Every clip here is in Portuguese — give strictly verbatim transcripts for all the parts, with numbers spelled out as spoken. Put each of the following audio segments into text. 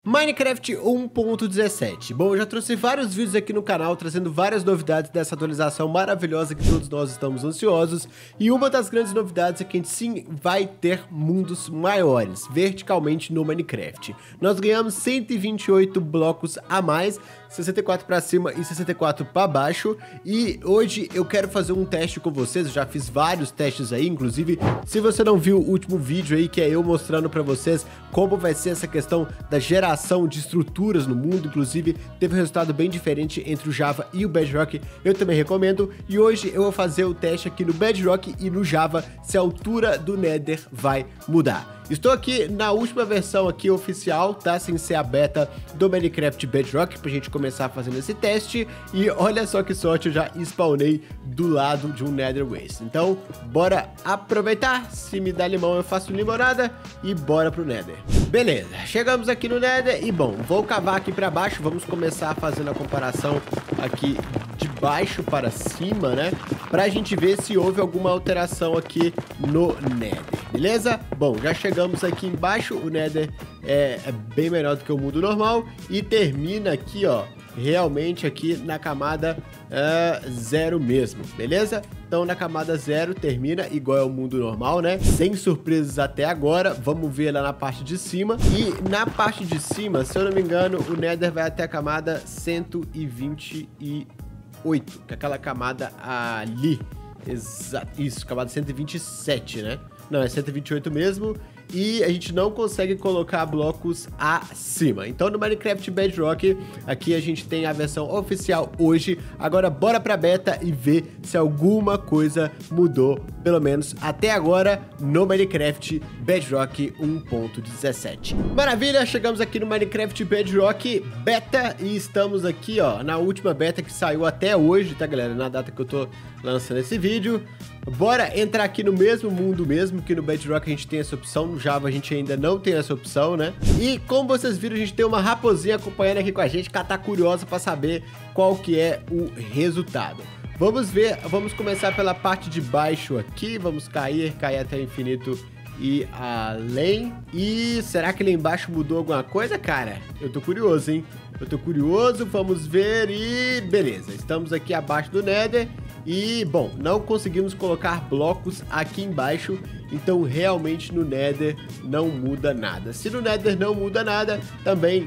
Minecraft um ponto dezessete. Bom, eu já trouxe vários vídeos aqui no canal trazendo várias novidades dessa atualização maravilhosa que todos nós estamos ansiosos. E uma das grandes novidades é que a gente sim vai ter mundos maiores, verticalmente no Minecraft. Nós ganhamos cento e vinte e oito blocos a mais, sessenta e quatro para cima e sessenta e quatro para baixo. E hoje eu quero fazer um teste com vocês, eu já fiz vários testes aí, inclusive se você não viu o último vídeo aí, que é eu mostrando para vocês como vai ser essa questão da geração de estruturas no mundo, inclusive teve um resultado bem diferente entre o Java e o Bedrock, eu também recomendo. E hoje eu vou fazer o teste aqui no Bedrock e no Java, se a altura do Nether vai mudar. Estou aqui na última versão aqui oficial, tá? Sem ser a beta do Minecraft Bedrock, pra gente começar fazendo esse teste. E olha só que sorte, eu já spawnei do lado de um Nether Waste. Então, bora aproveitar. Se me dá limão, eu faço limonada e bora pro Nether. Beleza, chegamos aqui no Nether e, bom, vou cavar aqui pra baixo. Vamos começar fazendo a comparação aqui de baixo para cima, né? Pra gente ver se houve alguma alteração aqui no Nether, beleza? Bom, já chegamos aqui embaixo, o Nether é, é bem melhor do que o mundo normal e termina aqui, ó, realmente aqui na camada uh, zero mesmo, beleza? Então na camada zero termina igual ao mundo normal, né? Sem surpresas até agora. Vamos ver lá na parte de cima. E na parte de cima, se eu não me engano, o Nether vai até a camada cento e vinte e oito, que é aquela camada ali. Exato, isso, camada cento e vinte e sete, né? Não, é cento e vinte e oito mesmo. E a gente não consegue colocar blocos acima. Então no Minecraft Bedrock, aqui a gente tem a versão oficial hoje. Agora bora pra beta e ver se alguma coisa mudou, pelo menos até agora, no Minecraft Bedrock um ponto dezessete. Maravilha, chegamos aqui no Minecraft Bedrock Beta e estamos aqui, ó, na última beta que saiu até hoje, tá, galera? Na data que eu tô lançando esse vídeo. Bora entrar aqui no mesmo mundo mesmo, que no Bedrock a gente tem essa opção, no Java a gente ainda não tem essa opção, né? E como vocês viram, a gente tem uma raposinha acompanhando aqui com a gente, que ela tá curiosa pra saber qual que é o resultado. Vamos ver, vamos começar pela parte de baixo aqui, vamos cair, cair até o infinito e além. E será que lá embaixo mudou alguma coisa, cara? Eu tô curioso, hein? Eu tô curioso, vamos ver e beleza, estamos aqui abaixo do Nether. E, bom, não conseguimos colocar blocos aqui embaixo, então realmente no Nether não muda nada. Se no Nether não muda nada, também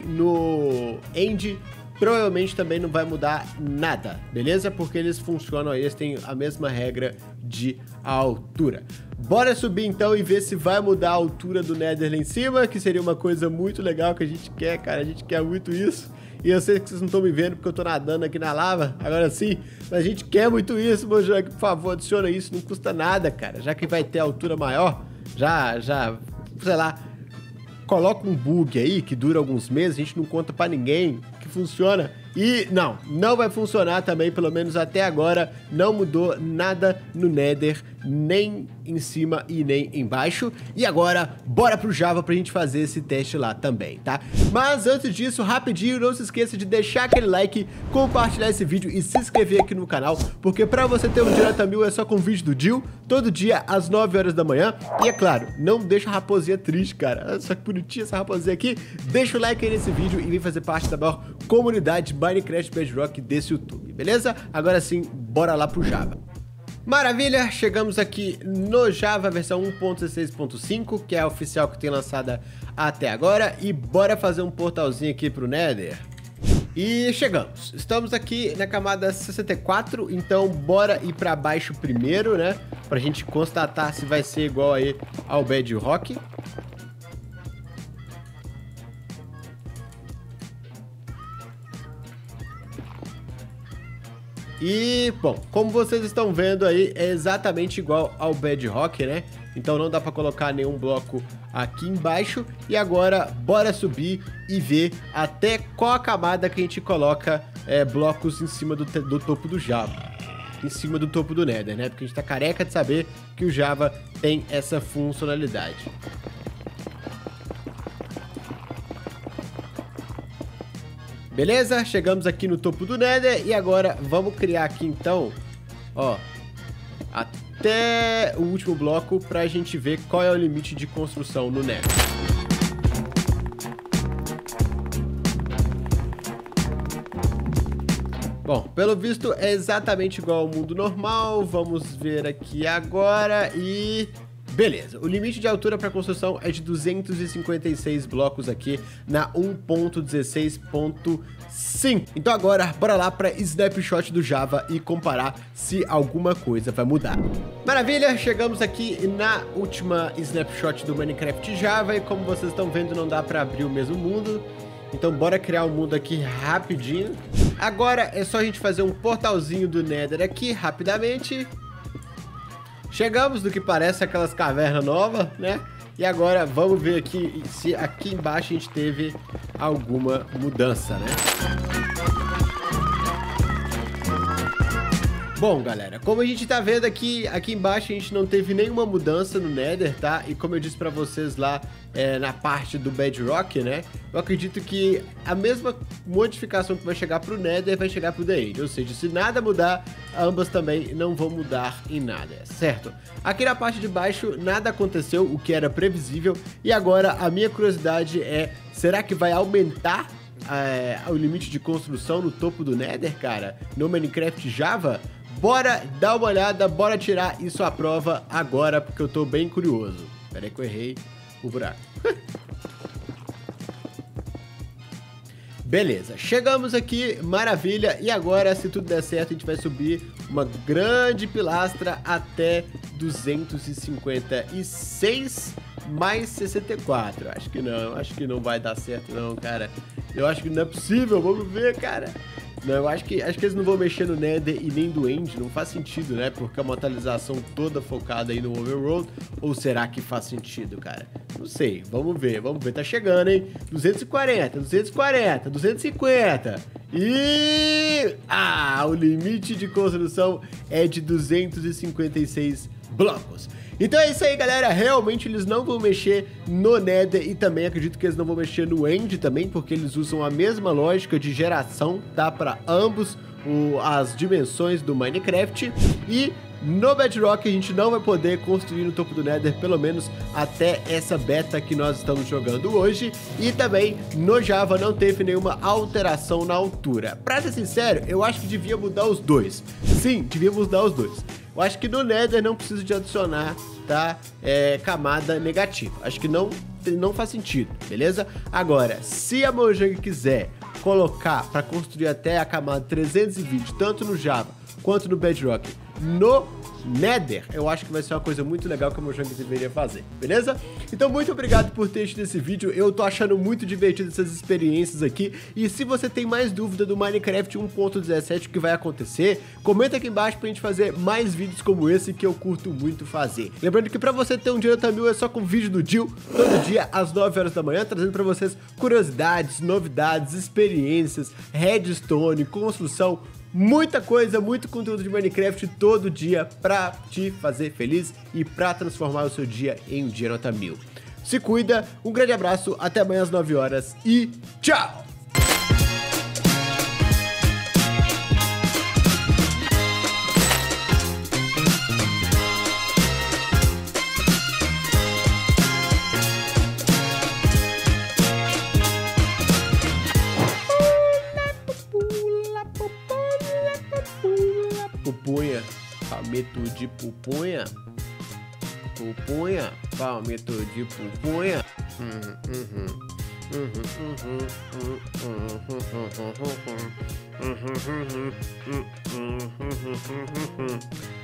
no End provavelmente também não vai mudar nada, beleza? Porque eles funcionam aí, eles têm a mesma regra de altura. Bora subir então e ver se vai mudar a altura do Nether lá em cima, que seria uma coisa muito legal que a gente quer, cara, a gente quer muito isso. E eu sei que vocês não estão me vendo porque eu tô nadando aqui na lava, agora sim, mas a gente quer muito isso, Mojang, por favor, adiciona isso, não custa nada, cara, já que vai ter altura maior, já, já, sei lá, coloca um bug aí que dura alguns meses, a gente não conta pra ninguém, que funciona. E não, não vai funcionar também, pelo menos até agora, não mudou nada no Nether, nem em cima e nem embaixo. E agora, bora pro Java pra gente fazer esse teste lá também, tá? Mas antes disso, rapidinho, não se esqueça de deixar aquele like, compartilhar esse vídeo e se inscrever aqui no canal, porque pra você ter um direto a mil é só com o vídeo do Jill, todo dia às nove horas da manhã. E é claro, não deixa a raposinha triste, cara. Olha só que bonitinha essa raposinha aqui. Deixa o like aí nesse vídeo e vem fazer parte da maior comunidade Minecraft Bedrock desse YouTube, beleza? Agora sim, bora lá pro Java. Maravilha, chegamos aqui no Java versão um ponto dezesseis ponto cinco, que é a oficial que tem lançada até agora, e bora fazer um portalzinho aqui pro Nether. E chegamos, estamos aqui na camada sessenta e quatro, então bora ir pra baixo primeiro, né? Pra gente constatar se vai ser igual aí ao Bedrock. E, bom, como vocês estão vendo aí, é exatamente igual ao Bedrock, né? Então não dá pra colocar nenhum bloco aqui embaixo. E agora, bora subir e ver até qual a camada que a gente coloca é, blocos em cima do, do topo do Java. Em cima do topo do Nether, né? Porque a gente tá careca de saber que o Java tem essa funcionalidade. Beleza? Chegamos aqui no topo do Nether e agora vamos criar aqui então, ó, até o último bloco pra gente ver qual é o limite de construção no Nether. Bom, pelo visto é exatamente igual ao mundo normal. Vamos ver aqui agora e... beleza, o limite de altura para construção é de duzentos e cinquenta e seis blocos aqui na um ponto dezesseis ponto cinco. Então agora, bora lá para Snapshot do Java e comparar se alguma coisa vai mudar. Maravilha, chegamos aqui na última Snapshot do Minecraft Java e como vocês estão vendo não dá para abrir o mesmo mundo. Então bora criar um mundo aqui rapidinho. Agora é só a gente fazer um portalzinho do Nether aqui rapidamente. Chegamos no que parece aquelas cavernas novas, né? E agora vamos ver aqui se aqui embaixo a gente teve alguma mudança, né? Bom, galera, como a gente tá vendo aqui, aqui embaixo a gente não teve nenhuma mudança no Nether, tá? E como eu disse pra vocês lá é, na parte do Bedrock, né? Eu acredito que a mesma modificação que vai chegar pro Nether vai chegar pro The End. Ou seja, se nada mudar, ambas também não vão mudar em nada, certo? Aqui na parte de baixo nada aconteceu, o que era previsível. E agora a minha curiosidade é, será que vai aumentar é, o limite de construção no topo do Nether, cara? No Minecraft Java? Bora dar uma olhada, bora tirar isso à prova agora, porque eu tô bem curioso. Pera aí que eu errei o buraco. Beleza, chegamos aqui, maravilha. E agora, se tudo der certo, a gente vai subir uma grande pilastra até duzentos e cinquenta e seis mais sessenta e quatro. Acho que não, acho que não vai dar certo não, cara. Eu acho que não é possível, vamos ver, cara. Não, eu acho que, acho que eles não vão mexer no Nether e nem do End, não faz sentido, né? Porque é uma atualização toda focada aí no Overworld. Ou será que faz sentido, cara? Não sei, vamos ver, vamos ver. Tá chegando, hein? duzentos e quarenta, duzentos e quarenta, duzentos e cinquenta. E... ah, o limite de construção é de duzentos e cinquenta e seis blocos. Então é isso aí, galera, realmente eles não vão mexer no Nether e também acredito que eles não vão mexer no End também, porque eles usam a mesma lógica de geração, tá, para ambos o, as dimensões do Minecraft. E no Bedrock a gente não vai poder construir no topo do Nether, pelo menos até essa beta que nós estamos jogando hoje. E também no Java não teve nenhuma alteração na altura. Pra ser sincero, eu acho que devia mudar os dois. Sim, devia mudar os dois. Eu acho que no Nether não preciso de adicionar, tá, é, camada negativa. Acho que não, não faz sentido, beleza? Agora, se a Mojang quiser colocar para construir até a camada trezentos e vinte, tanto no Java quanto no Bedrock, no Nether, eu acho que vai ser uma coisa muito legal que a Mojang deveria fazer, beleza? Então muito obrigado por ter assistido esse vídeo, eu tô achando muito divertido essas experiências aqui, e se você tem mais dúvida do Minecraft um ponto dezessete, o que vai acontecer, comenta aqui embaixo pra gente fazer mais vídeos como esse que eu curto muito fazer. Lembrando que pra você ter um Direto a Mil é só com o vídeo do Dil, todo dia às nove horas da manhã, trazendo pra vocês curiosidades, novidades, experiências, redstone, construção, muita coisa, muito conteúdo de Minecraft todo dia pra te fazer feliz e pra transformar o seu dia em um dia nota mil. Se cuida, um grande abraço, até amanhã às nove horas e tchau! Pupunha, palmito de pupunha, pupunha, palmito de pupunha. Uhum, uhum, uhum, uhum, uhum, uhum, uhum, uhum, uhum, uhum, uhum, uhum.